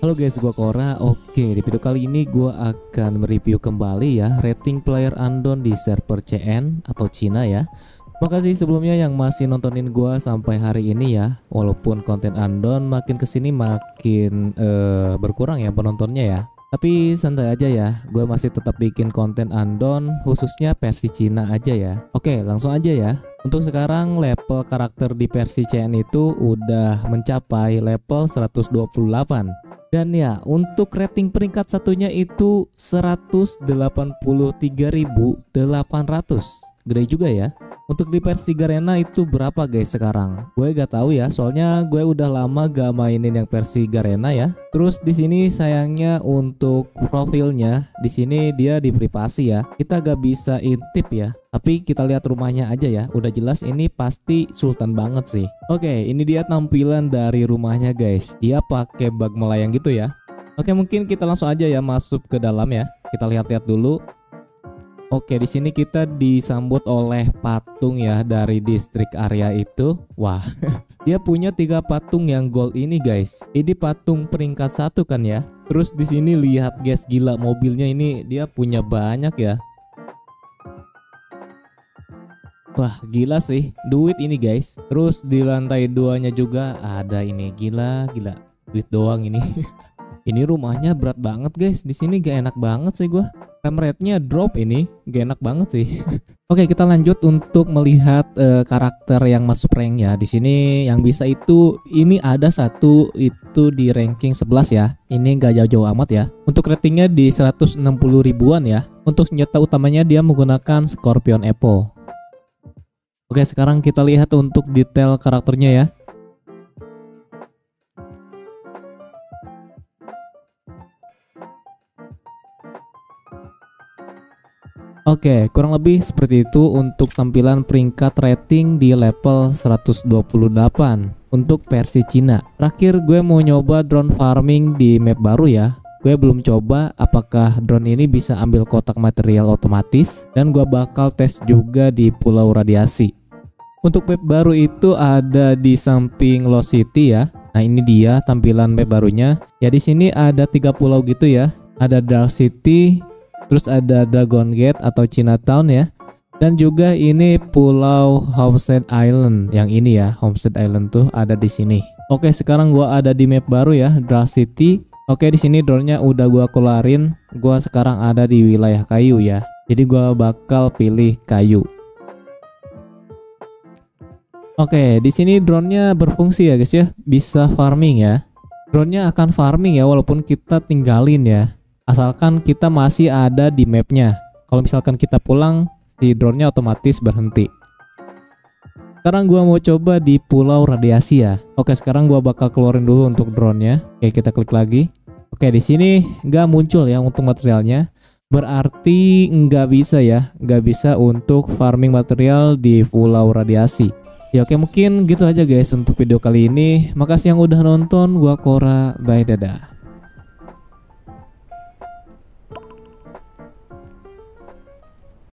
Halo guys, gua Kora. Oke, di video kali ini gua akan mereview kembali ya rating player Andon di server CN atau Cina ya. Makasih sebelumnya yang masih nontonin gua sampai hari ini ya. Walaupun konten Andon makin kesini makin berkurang ya penontonnya ya. Tapi santai aja ya, gue masih tetap bikin konten Andon khususnya versi Cina aja ya. Oke, langsung aja ya. Untuk sekarang level karakter di versi CN itu udah mencapai level 128. Dan ya, untuk rating peringkat satunya itu 183.800. Gede juga ya. Untuk di versi Garena itu berapa guys sekarang? Gue gak tahu ya, soalnya gue udah lama gak mainin yang versi Garena ya. Terus di sini sayangnya untuk profilnya di sini dia di privasi ya. Kita gak bisa intip ya. Tapi kita lihat rumahnya aja ya. Udah jelas ini pasti sultan banget sih. Oke, ini dia tampilan dari rumahnya guys. Dia pakai bag melayang gitu ya. Oke, mungkin kita langsung aja ya masuk ke dalam ya. Kita lihat-lihat dulu. Oke, di sini kita disambut oleh patung ya dari distrik area itu. Wah, dia punya 3 patung yang gold ini guys. Ini patung peringkat 1 kan ya. Terus di sini lihat guys, gila mobilnya ini dia punya banyak ya. Wah, gila sih duit ini guys. Terus di lantai 2-nya juga ada ini, gila duit doang ini. Ini rumahnya berat banget guys. Di sini gak enak banget sih gua. Frame rate-nya drop ini, gak enak banget sih. Oke, kita lanjut untuk melihat karakter yang masuk rank ya. Di sini yang bisa itu ini ada satu itu di ranking 11 ya. Ini gak jauh-jauh amat ya. Untuk ratingnya di 160 ribuan ya. Untuk senjata utamanya dia menggunakan Scorpion Evo. Oke, sekarang kita lihat untuk detail karakternya ya. Oke, kurang lebih seperti itu untuk tampilan peringkat rating di level 128 untuk versi Cina. Terakhir gue mau nyoba drone farming di map baru ya. Gue belum coba apakah drone ini bisa ambil kotak material otomatis, dan gue bakal tes juga di Pulau Radiasi. Untuk map baru itu ada di samping Lost City ya. Nah, ini dia tampilan map barunya. Ya, di sini ada 3 pulau gitu ya. Ada Dark City, terus ada Dragon Gate atau Chinatown ya. Dan juga ini pulau Homestead Island yang ini ya. Homestead Island tuh ada di sini. Oke, sekarang gua ada di map baru ya, Dark City. Oke, di sini drone-nya udah gua keluarin. Gua sekarang ada di wilayah kayu ya. Jadi gua bakal pilih kayu. Oke, di sini drone-nya berfungsi ya guys ya. Bisa farming ya. Drone-nya akan farming ya walaupun kita tinggalin ya. Asalkan kita masih ada di mapnya. Kalau misalkan kita pulang, si drone-nya otomatis berhenti. Sekarang gua mau coba di Pulau Radiasi ya. Oke, sekarang gua bakal keluarin dulu untuk drone-nya. Oke, kita klik lagi. Oke, di sini nggak muncul ya untuk materialnya. Berarti nggak bisa ya, nggak bisa untuk farming material di Pulau Radiasi. Ya oke, mungkin gitu aja guys untuk video kali ini. Makasih yang udah nonton. Gua Kora, bye, dadah.